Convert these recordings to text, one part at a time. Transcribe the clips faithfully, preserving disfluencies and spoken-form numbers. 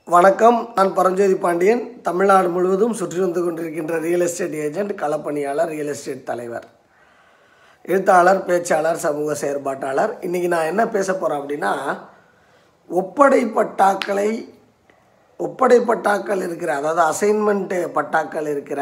வணக்கம். நான் பரஞ்சோதி பாண்டியன். தமிழ்நாடு முழுவதும் சுற்றி வந்து கொண்டிருக்கின்ற ரியல் எஸ்டேட் ஏஜென்ட், களப்பணியாளர், ரியல் எஸ்டேட் தலைவர், எழுத்தாளர், பேச்சாளர், சமூக செயற்பாட்டாளர். இன்றைக்கி நான் என்ன பேச போகிறேன் அப்படின்னா, ஒப்படை பட்டாக்களை ஒப்படை பட்டாக்கள் இருக்கிற, அதாவது அசைன்மெண்ட்டு பட்டாக்கள் இருக்கிற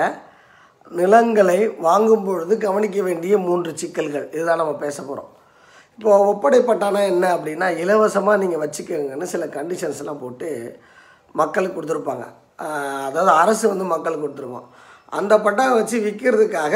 நிலங்களை வாங்கும் பொழுது கவனிக்க வேண்டிய மூன்று சிக்கல்கள். இதுதான் நம்ம பேச போகிறோம். இப்போது ஒப்படை பட்டானா என்ன அப்படின்னா, இலவசமாக நீங்கள் வச்சுக்கோங்கன்னு சில கண்டிஷன்ஸ்லாம் போட்டு மக்களுக்கு கொடுத்துருப்பாங்க. அதாவது அரசு வந்து மக்களுக்கு கொடுத்துருவோம். அந்த பட்டா வச்சு விற்கிறதுக்காக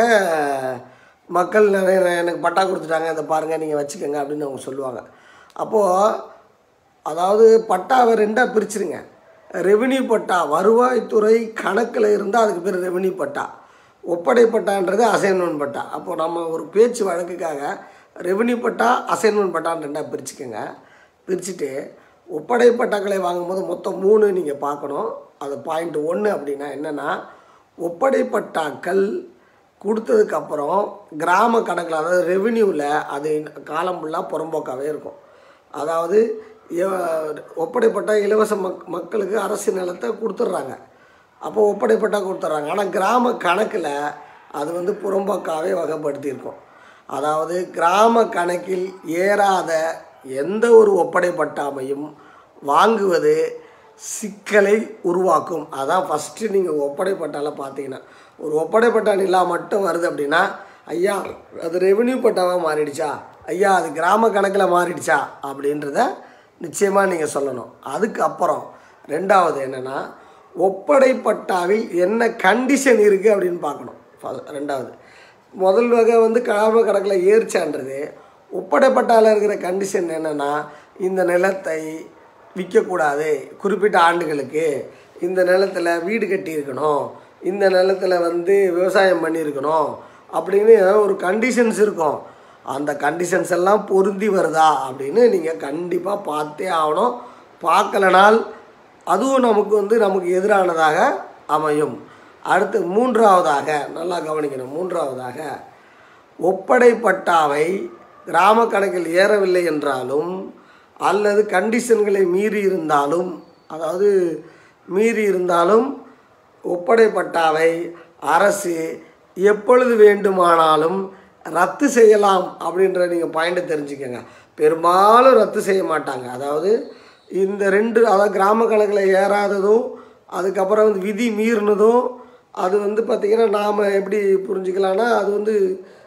மக்கள் நிறைய எனக்கு பட்டா கொடுத்துட்டாங்க, இதை பாருங்கள் நீங்கள் வச்சுக்கோங்க அப்படின்னு அவங்க சொல்லுவாங்க. அப்போது அதாவது பட்டாவை ரெண்டாக பிரிச்சுருங்க. ரெவென்யூ பட்டா வருவாய்த்துறை கணக்கில் இருந்தால் அதுக்கு பேர் ரெவென்யூ பட்டா. ஒப்படை பட்டான்றது அசைன்மெண்ட் பட்டா. அப்போது நம்ம ஒரு பேச்சு வழக்குக்காக ரெவென்யூ பட்டா, அசைன்மெண்ட் பட்டான்னு ரெண்டாக பிரிச்சுக்கோங்க. பிரிச்சுட்டு ஒப்படை பட்டாக்களை வாங்கும்போது மொத்தம் மூணு நீங்கள் பார்க்கணும். அது பாயிண்ட் ஒன்று அப்படின்னா என்னென்னா, ஒப்படை பட்டாக்கள் கொடுத்ததுக்கப்புறம் கிராம கணக்கில், அதாவது ரெவென்யூவில் அது காலம் ஃபுல்லாக புறம்போக்காகவே இருக்கும். அதாவது ஒப்படை பட்டா இலவச மக் மக்களுக்கு அரசு நிலத்தை கொடுத்துட்றாங்க. அப்போது ஒப்படை பட்டா கொடுத்துட்றாங்க. ஆனால் கிராம கணக்கில் அது வந்து புறம்போக்காகவே வகைப்படுத்தியிருக்கும். அதாவது கிராம கணக்கில் ஏறாத எந்த ஒரு ஒப்படை பட்டாமையும் வாங்குவது சிக்கலை உருவாக்கும். அதான் ஃபஸ்ட்டு நீங்கள் ஒப்படை பட்டாவில் பார்த்தீங்கன்னா, ஒரு ஒப்படை பட்டா நிலா மட்டும் வருது அப்படின்னா, ஐயா அது ரெவென்யூ பட்டாவாக மாறிடுச்சா, ஐயா அது கிராம கணக்கில் மாறிடுச்சா அப்படின்றத நிச்சயமாக நீங்கள் சொல்லணும். அதுக்கப்புறம் ரெண்டாவது என்னென்னா, ஒப்படை பட்டாவில் என்ன கண்டிஷன் இருக்குது அப்படின்னு பார்க்கணும். ரெண்டாவது முதல் வகை வந்து கிராம கணக்கில் ஏறிச்சான்றது. ஒப்படை பட்டாவில் இருக்கிற கண்டிஷன் என்னென்னா, இந்த நிலத்தை விற்கக்கூடாது, குறிப்பிட்ட ஆண்டுகளுக்கு இந்த நிலத்தில் வீடு கட்டியிருக்கணும், இந்த நிலத்தில் வந்து விவசாயம் பண்ணியிருக்கணும் அப்படின்னு ஒரு கண்டிஷன்ஸ் இருக்கும். அந்த கண்டிஷன்ஸ் எல்லாம் பொருந்தி வருதா அப்படின்னு நீங்கள் கண்டிப்பாக பார்த்தே ஆகணும். பார்க்கலனால் அதுவும் நமக்கு வந்து நமக்கு எதிரானதாக அமையும். அடுத்து மூன்றாவதாக நல்லா கவனிக்கணும். மூன்றாவதாக ஒப்படை பட்டாவை கிராம கணக்கில் ஏறவில்லை என்றாலும் அல்லது கண்டிஷன்களை மீறி இருந்தாலும், அதாவது மீறி இருந்தாலும் ஒப்படை பட்டாவை அரசு எப்பொழுது வேண்டுமானாலும் ரத்து செய்யலாம் அப்படின்ற நீங்கள் பாயிண்ட்டை தெரிஞ்சுக்கோங்க. பெரும்பாலும் ரத்து செய்ய மாட்டாங்க. அதாவது இந்த ரெண்டு, அதாவது கிராம கணக்கில் ஏறாததும் அதுக்கப்புறம் வந்து விதி மீறினதும், அது வந்து பார்த்திங்கன்னா நாம் எப்படி புரிஞ்சுக்கலான்னா, அது வந்து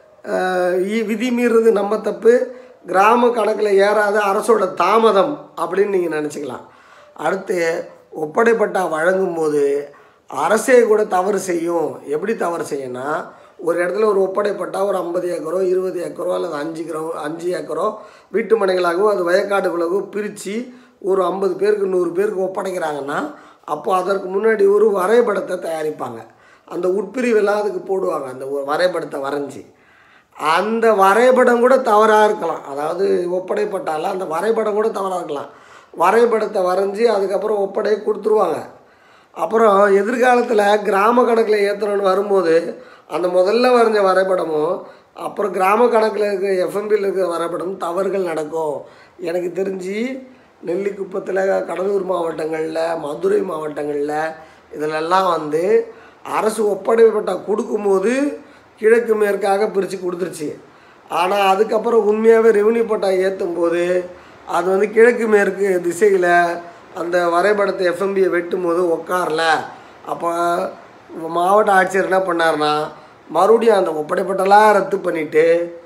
விதி மீறுறது நம்ம தப்பு, கிராம கணக்கில் ஏறாத அரசோட தாமதம் அப்படின்னு நீங்கள் நினச்சிக்கலாம். அடுத்து ஒப்படை பட்டா வழங்கும்போது அரசே கூட தவறு செய்யும். எப்படி தவறு செய்யும்னா, ஒரு இடத்துல ஒரு ஒப்படை பட்டா ஒரு ஐம்பது ஏக்கரோ இருபது ஏக்கரோ அல்லது அஞ்சு கிரோ அஞ்சு ஏக்கரோ வீட்டு மனைகளாகவும் அது வயக்காடுகளாகவும் பிரித்து ஒரு ஐம்பது பேருக்கு நூறு பேருக்கு ஒப்படைக்கிறாங்கன்னா, அப்போ அதற்கு முன்னாடி ஒரு வரைபடத்தை தயாரிப்பாங்க. அந்த உட்பிரிவெல்லாம் அதுக்கு போடுவாங்க. அந்த வரைபடத்தை வரைஞ்சி, அந்த வரைபடம் கூட தவறாக இருக்கலாம். அதாவது ஒப்படை பட்டால அந்த வரைபடம் கூட தவறாக இருக்கலாம். வரைபடத்தை வரைஞ்சி அதுக்கப்புறம் ஒப்படை கொடுத்துருவாங்க. அப்புறம் எதிர்காலத்தில் கிராம கணக்கில் ஏற்றணும்னு வரும்போது அந்த முதல்ல வரைஞ்ச வரைபடமும் அப்புறம் கிராம கணக்கில் இருக்கிற எஃப்எம்பியில் இருக்கிற வரைபடம் தவறுகள் நடக்கும். எனக்கு தெரிஞ்சு நெல்லிக்குப்பத்தில், கடலூர் மாவட்டங்களில், மதுரை மாவட்டங்களில் இதிலெல்லாம் வந்து அரசு ஒப்படை பட்டா கொடுக்கும்போது கிழக்கு மேற்காக பிரித்து கொடுத்துருச்சு. ஆனால் அதுக்கப்புறம் உண்மையாகவே ரெவென்யூ பட்டா ஏற்றும் போது அது வந்து கிழக்கு மேற்கு திசையில் அந்த வரைபடத்தை எஃப்எம்பியை வெட்டும் போது உட்காரல. அப்போ மாவட்ட ஆட்சியர் என்ன பண்ணார்னா, மறுபடியும் அந்த ஒப்படை பட்டெல்லாம் ரத்து பண்ணிவிட்டு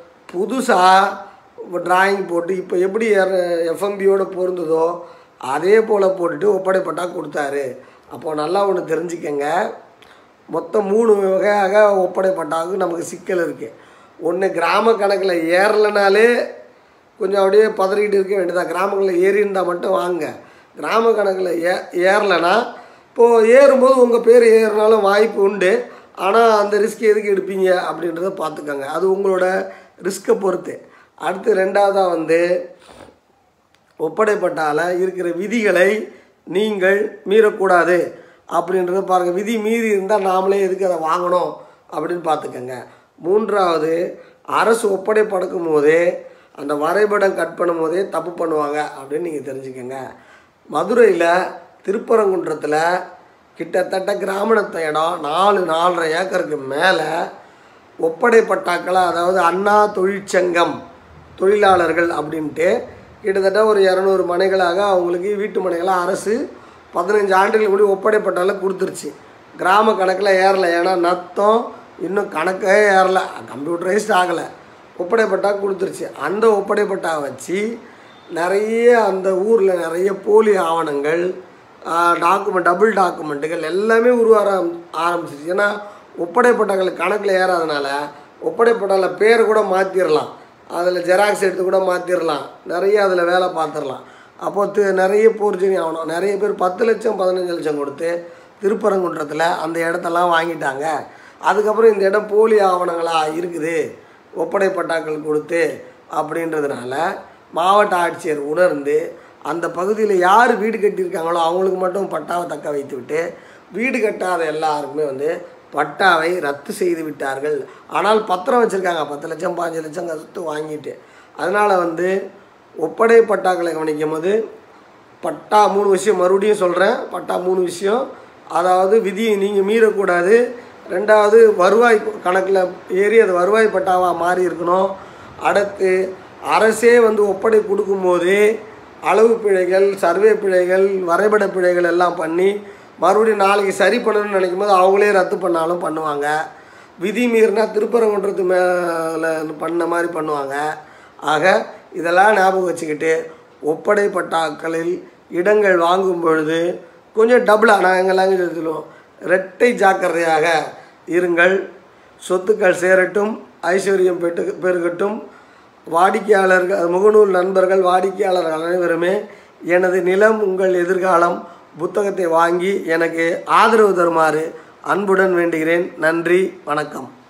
புதுசாக டிராயிங் போட்டு இப்போ எப்படி எஃப்எம்பியோடு பொருந்ததோ அதே போல் போட்டுட்டு ஒப்படை பட்டா கொடுத்தாரு. அப்போது நல்லா ஒன்று தெரிஞ்சுக்கங்க, மொத்தம் மூணு வகையாக ஒப்படை பட்டாவுக்கு நமக்கு சிக்கல் இருக்குது. ஒன்று, கிராம கணக்கில் ஏறலைனாலே கொஞ்சம் அப்படியே பதறிக்கிட்டு இருக்க வேண்டியதான். கிராம கணக்கில் ஏறி இருந்தால் மட்டும் வாங்க. கிராம கணக்கில் ஏ ஏறலைன்னா இப்போது ஏறும்போது உங்கள் பேர் ஏறினாலும் வாய்ப்பு உண்டு. ஆனால் அந்த ரிஸ்க் எதுக்கு எடுப்பீங்க அப்படின்றத பார்த்துக்கோங்க. அது உங்களோட ரிஸ்க்கை பொறுத்து. அடுத்து ரெண்டாவதாக வந்து ஒப்படை பட்டாவில் இருக்கிற விதிகளை நீங்கள் மீறக்கூடாது அப்படின்றத பாருங்கள். விதி மீறி இருந்தால் நாமளே எதுக்கு அதை வாங்கணும் அப்படின்னு பார்த்துக்கோங்க. மூன்றாவது, அரசு ஒப்படை படுக்கும் போதே அந்த வரைபடம் கட் பண்ணும் போதே தப்பு பண்ணுவாங்க அப்படின்னு நீங்கள் தெரிஞ்சுக்கோங்க. மதுரையில் திருப்பரங்குன்றத்தில் கிட்டத்தட்ட கிராமணத்த இடம் நாலு நாலரை ஏக்கருக்கு மேலே ஒப்படை பட்டாக்களை, அதாவது அண்ணா தொழிற்சங்கம் தொழிலாளர்கள் அப்படின்ட்டு கிட்டத்தட்ட ஒரு இரநூறு மனைகளாக அவங்களுக்கு வீட்டு மனைகளாக அரசு பதினஞ்சு ஆண்டுகள் முடி ஒப்படைப்பட்டால கொடுத்துருச்சு. கிராம கணக்கில் ஏறலை, ஏன்னா நத்தம் இன்னும் கணக்கே ஏறலை, கம்ப்யூட்டரைஸ்ட் ஆகலை. ஒப்படைப்பட்டா கொடுத்துருச்சு. அந்த ஒப்படைப்பட்டா வச்சு நிறைய அந்த ஊரில் நிறைய போலி ஆவணங்கள், டாக்குமெண்ட், டபுள் டாக்குமெண்ட்டுகள் எல்லாமே உருவார ஆரம்பிச்சிச்சு. ஏன்னா ஒப்படைப்பட்டாக்கள் கணக்கில் ஏறாதனால ஒப்படைப்பட்டால பேரை கூட மாற்றிடலாம், அதில் ஜெராக்ஸ் எடுத்து கூட மாற்றிடலாம், நிறைய அதில் வேலை பார்த்துடலாம். அப்போது நிறைய போர்ஜனி ஆகணும். நிறைய பேர் பத்து லட்சம் பதினஞ்சு லட்சம் கொடுத்து திருப்பரங்குன்றத்தில் அந்த இடத்தெல்லாம் வாங்கிட்டாங்க. அதுக்கப்புறம் இந்த இடம் போலி ஆவணங்களாக இருக்குது ஒப்படைப்பட்டாக்கள் கொடுத்து அப்படின்றதுனால மாவட்ட ஆட்சியர் உணர்ந்து அந்த பகுதியில் யார் வீடு கட்டியிருக்காங்களோ அவங்களுக்கு மட்டும் பட்டாவை தக்க வைத்து விட்டு வீடு கட்டாத எல்லாருக்குமே வந்து பட்டாவை ரத்து செய்து விட்டார்கள். ஆனால் பத்திரம் வச்சுருக்காங்க, பத்து லட்சம் பாஞ்சு லட்சம் கருத்து வாங்கிட்டு. அதனால் வந்து ஒப்படை பட்டாக்களை கவனிக்கும் போது பட்டா மூணு விஷயம் மறுபடியும் சொல்கிறேன். பட்டா மூணு விஷயம், அதாவது விதியை நீங்கள் மீறக்கூடாது. ரெண்டாவது வருவாய் கணக்கில் ஏறி அது வருவாய் பட்டாவாக மாறி இருக்கணும். அடுத்து அரசே வந்து ஒப்படை கொடுக்கும்போது அளவு பிழைகள், சர்வே பிழைகள், வரைபட பிழைகள் எல்லாம் பண்ணி மறுபடியும் நாளைக்கு சரி பண்ணணும்னு நினைக்கும் போது அவங்களே ரத்து பண்ணாலும் பண்ணுவாங்க. விதி மீறினா திருப்பரங்குன்றத்து மேலே பண்ண மாதிரி பண்ணுவாங்க. ஆக இதெல்லாம் ஞாபகம் வச்சுக்கிட்டு ஒப்படை பட்டாக்களில் இடங்கள் வாங்கும் பொழுது கொஞ்சம் டபுளாக, நான் எங்கள் லாங்குவேஜ் எடுத்துடுவோம், இரட்டை ஜாக்கிரதையாக இருங்கள். சொத்துக்கள் சேரட்டும், ஐஸ்வர்யம் பெற்று பெருகட்டும். வாடிக்கையாளர்கள், முகநூல் நண்பர்கள், வாடிக்கையாளர்கள் அனைவருமே எனது நிலம் உங்கள் எதிர்காலம் புத்தகத்தை வாங்கி எனக்கு ஆதரவு தருமாறு அன்புடன் வேண்டுகிறேன். நன்றி, வணக்கம்.